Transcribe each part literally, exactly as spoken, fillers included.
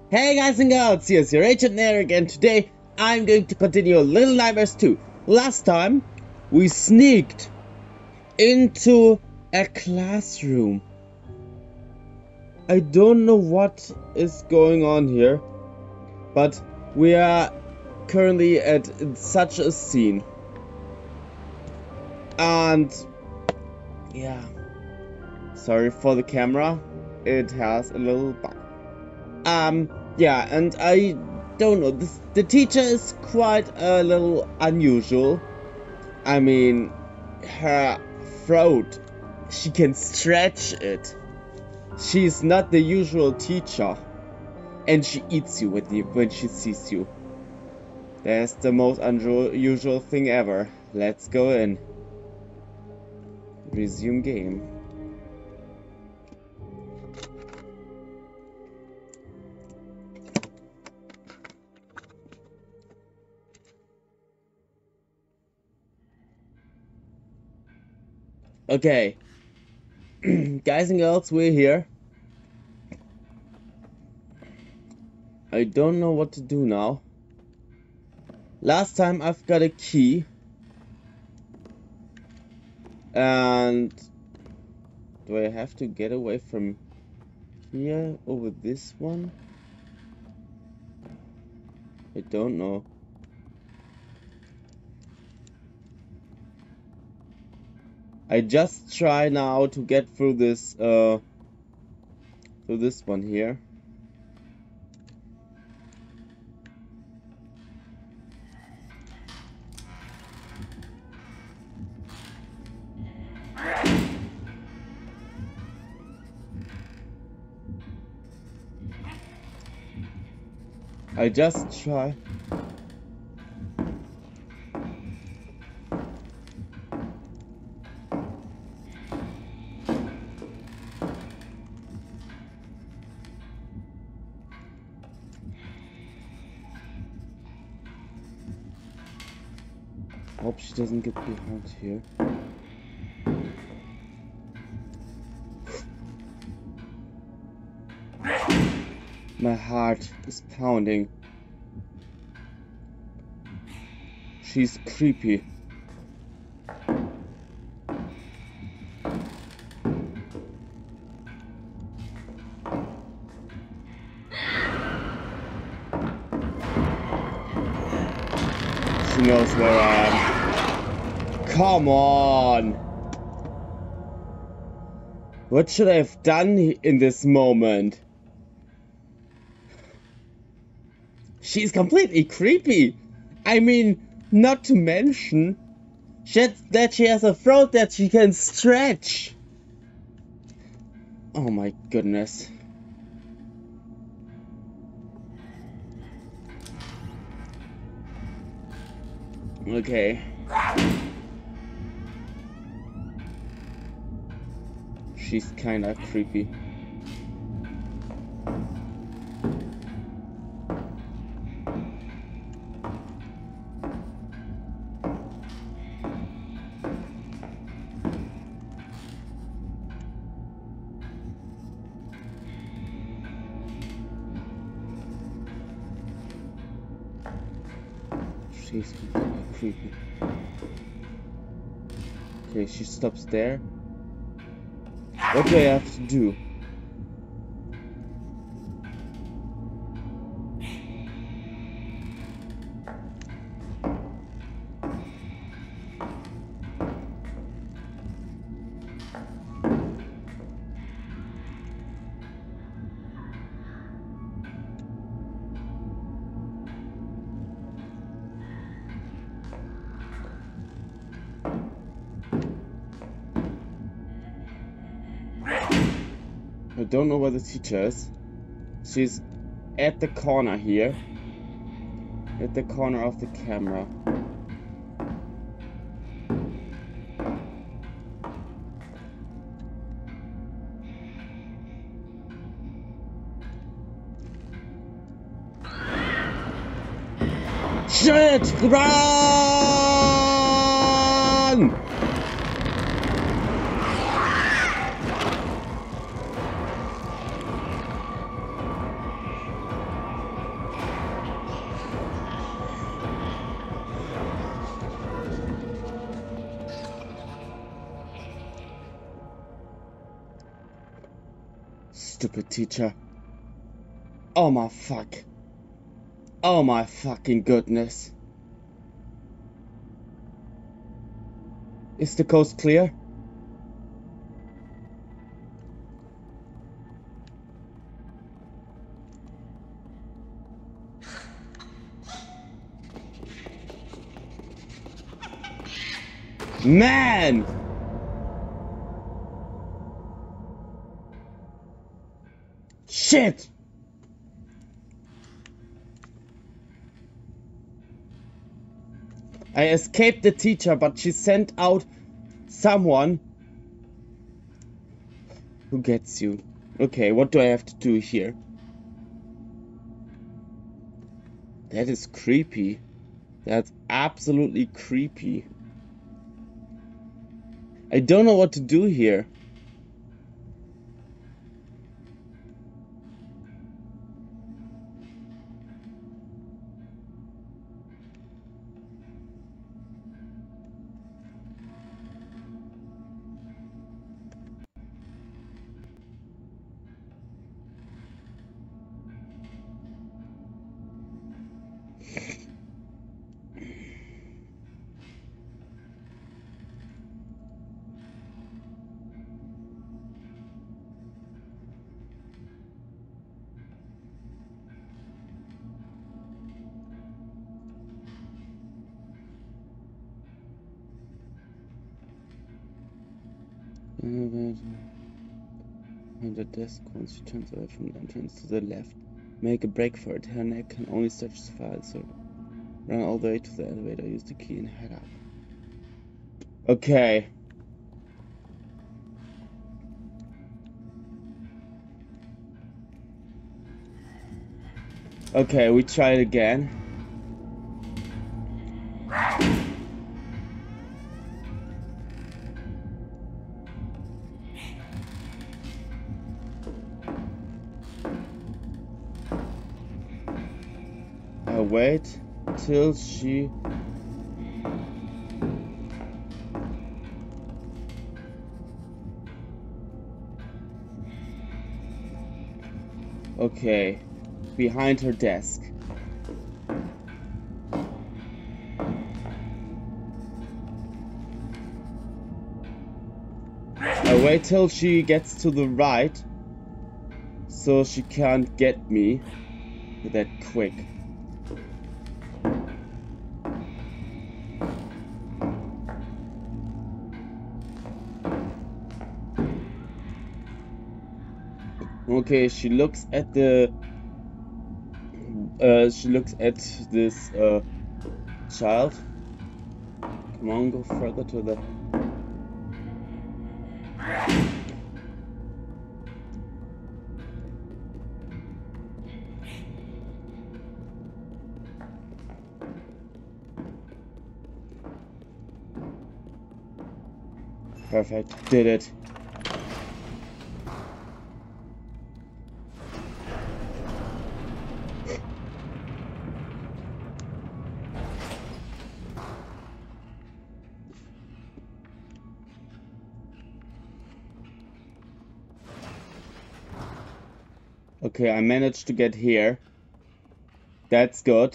Hey guys and girls, here's your Achampnator, and today I'm going to continue Little Nightmares two. Last time we sneaked into a classroom. I don't know what is going on here, but we are currently at such a scene. And yeah, sorry for the camera, it has a little bug. Um, yeah, and I don't know, this, the teacher is quite a little unusual. I mean, her throat, she can stretch it. She's not the usual teacher. And she eats you when, you when she sees you. That's the most unusual thing ever. Let's go in. Resume game. Okay, guys and girls, we're here. I don't know what to do now. Last time I've got a key. And do I have to get away from here over this one? I don't know. I just try now to get through this, uh, through this one here. I just try. Hope she doesn't get behind here. My heart is pounding. She's creepy. She knows where I am. Come on! What should I have done in this moment? She's completely creepy. I mean, not to mention that she has a throat that she can stretch. Oh my goodness. Okay. She's kinda creepy. She's completely creepy. Okay, she stops there. What do I have to do? I don't know where the teacher is. She's at the corner here. At the corner of the camera. Shit! Run! Stupid teacher. Oh my fuck. Oh my fucking goodness. Is the coast clear? Man! Shit! I escaped the teacher, but she sent out someone who gets you. Okay, what do I have to do here? That is creepy. That's absolutely creepy. I don't know what to do here. On the desk, once she turns away from the entrance to the left, make a break for it. Her neck can only stretch as far as so run all the way to the elevator, use the key and head up. Okay. Okay, we try it again. I wait till she Okay, behind her desk. I wait till she gets to the right, so she can't get me that quick. Okay, she looks at the uh, she looks at this uh, child. Come on, go further to the Perfect, did it. Okay, I managed to get here. That's good.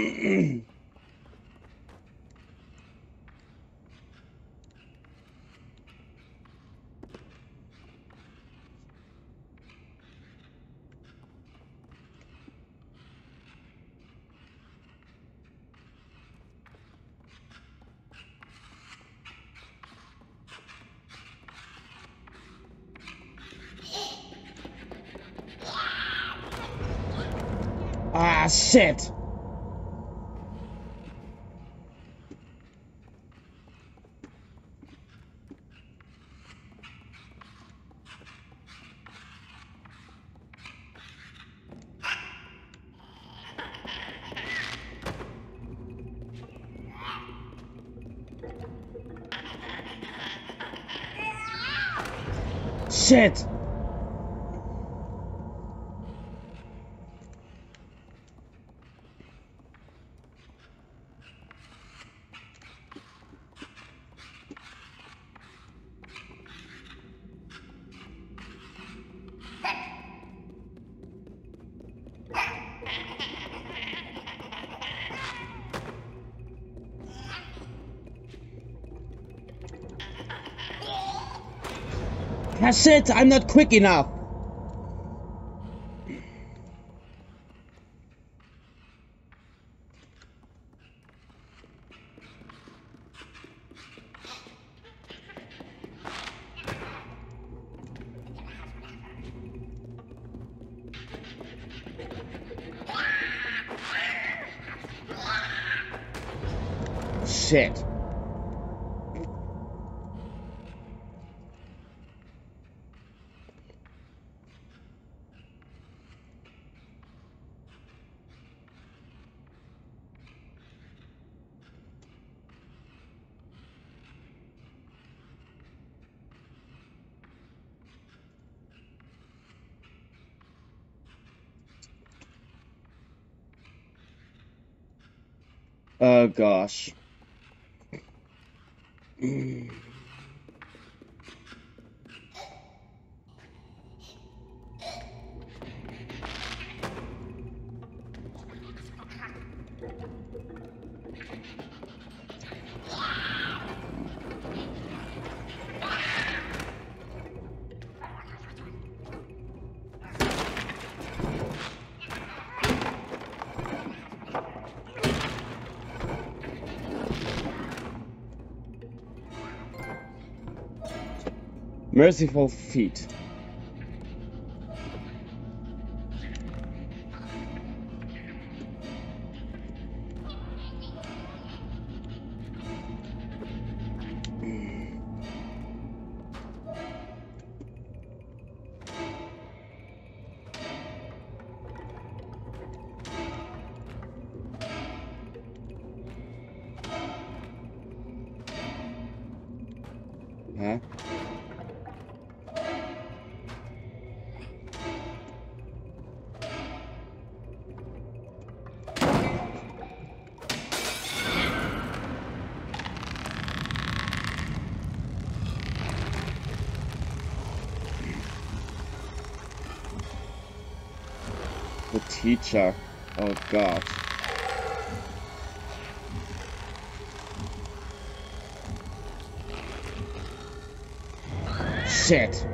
Ah, shit! Shit! Ah, shit, I'm not quick enough. Shit. Oh gosh. Merciful feet. Huh? The teacher. Oh god. Shit.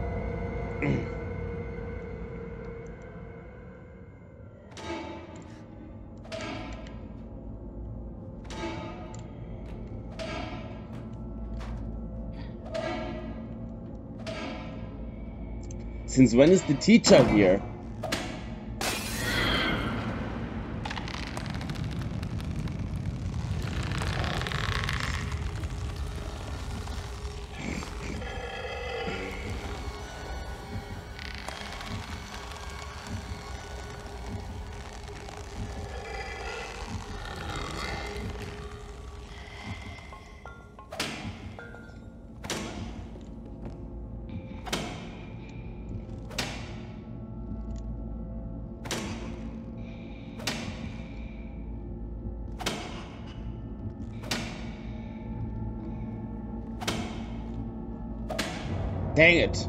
Since when is the teacher here? Dang it.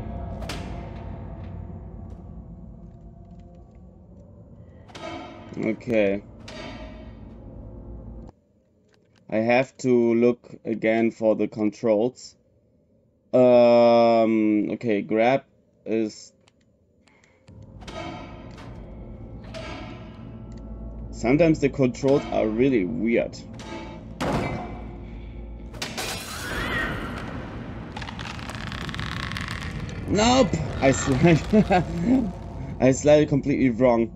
Okay. I have to look again for the controls. Um, okay, grab is... Sometimes the controls are really weird. Nope! I slid. I slid completely wrong.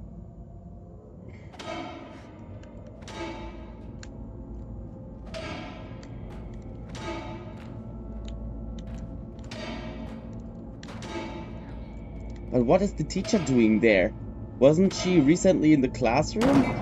But what is the teacher doing there? Wasn't she recently in the classroom?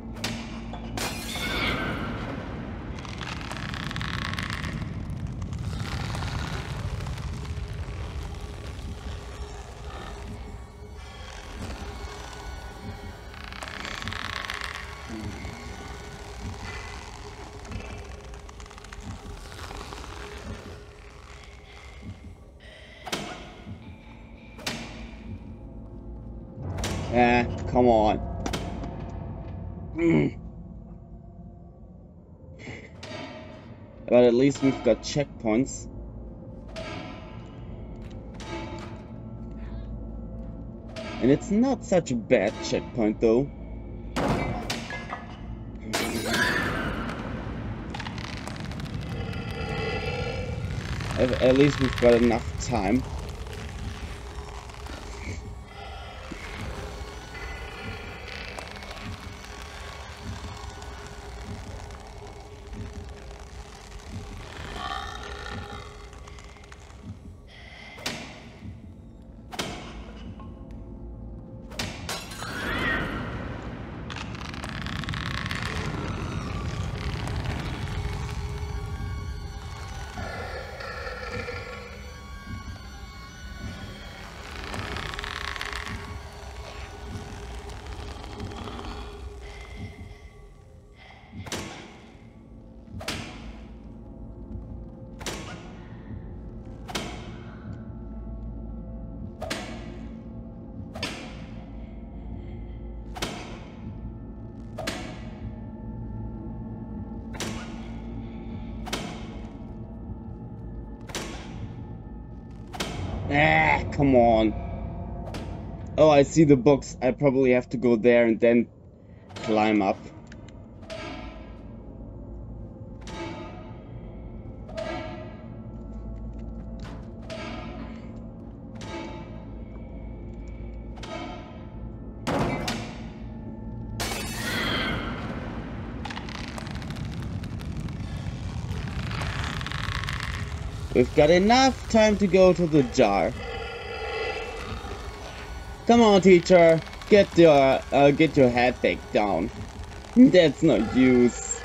Eh, come on. Mm. But at least we've got checkpoints. And it's not such a bad checkpoint though. At, at least we've got enough time. Ah, come on. Oh, I see the books. I probably have to go there and then climb up. We've got enough time to go to the jar. Come on, teacher. Get your uh, get your head back down. That's no use.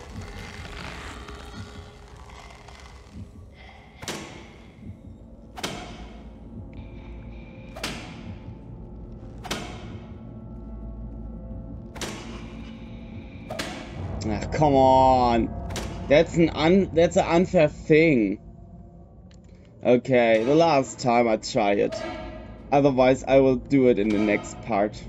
Ah, come on. That's an un that's an unfair thing. Okay, the last time I try it. Otherwise, I will do it in the next part.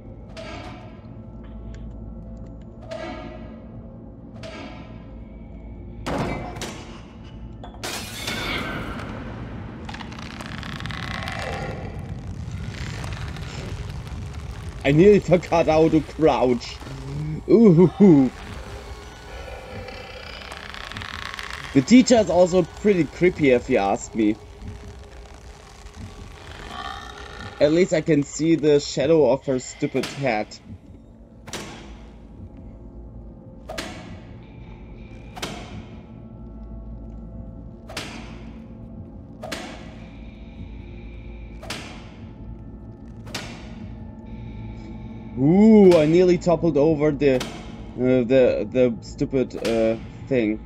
I nearly forgot how to crouch. Ooh. The teacher is also pretty creepy if you ask me. At least I can see the shadow of her stupid head. Ooh, I nearly toppled over the uh, the the stupid uh, thing.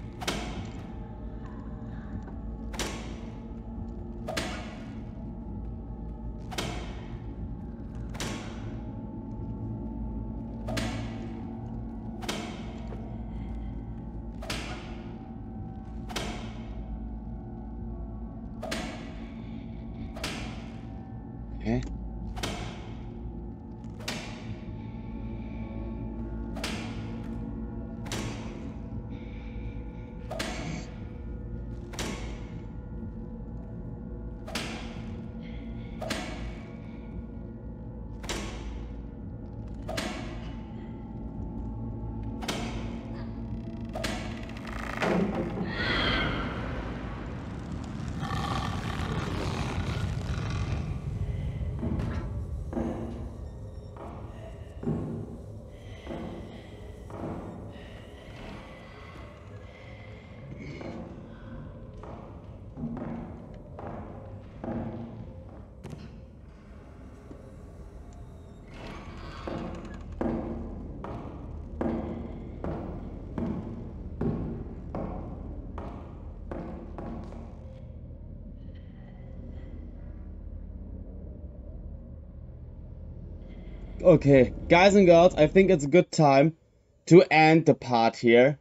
Okay. Okay, guys and girls, I think it's a good time to end the part here.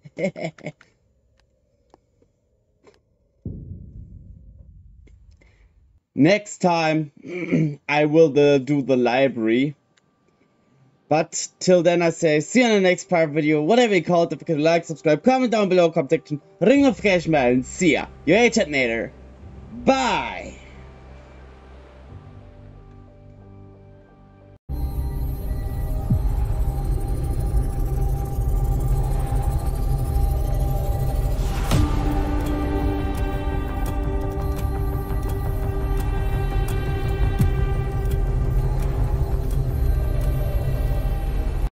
Next time, I will uh, do the library. But till then, I say, see you in the next part video, whatever you call it. If you can like, subscribe, comment down below, comment section, ring notification bell, and see ya. Your Achampnator. Bye!